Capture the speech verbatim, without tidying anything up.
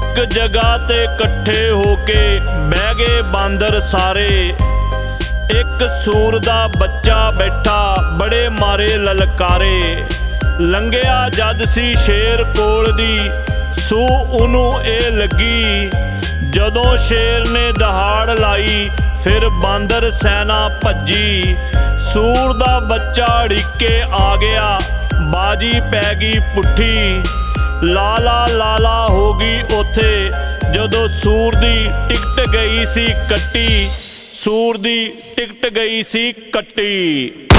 एक जगह ते कट्ठे होके बह गए बांदर सारे। एक सूर दा बच्चा बैठा बड़े मारे ललकारे। लंघिया जद सी शेर कोल दी सू उनू ए लगी। जदों शेर ने दहाड़ लाई फिर बांदर सेना भज्जी। सूर दा बच्चा अड़िके आ गया बाजी पै गई पुट्ठी। लाला लाला हो गई उथे जदों सूर दी टिकट गई सी कट्टी। सूर दी टिकट गई सी कट्टी।